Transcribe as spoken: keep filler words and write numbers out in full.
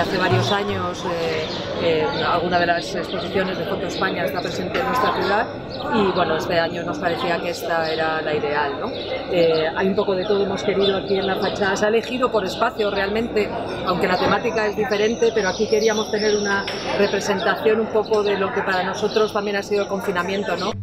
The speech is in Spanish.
desde hace varios años eh, eh, alguna de las exposiciones de Foto España está presente en nuestra ciudad y bueno, este año nos parecía que esta era la ideal, ¿no? Eh, hay un poco de todo, hemos querido aquí en la fachada, se ha elegido por espacio realmente, aunque la temática es diferente, pero aquí queríamos tener una representación un poco de lo que para nosotros también ha sido el confinamiento, ¿no?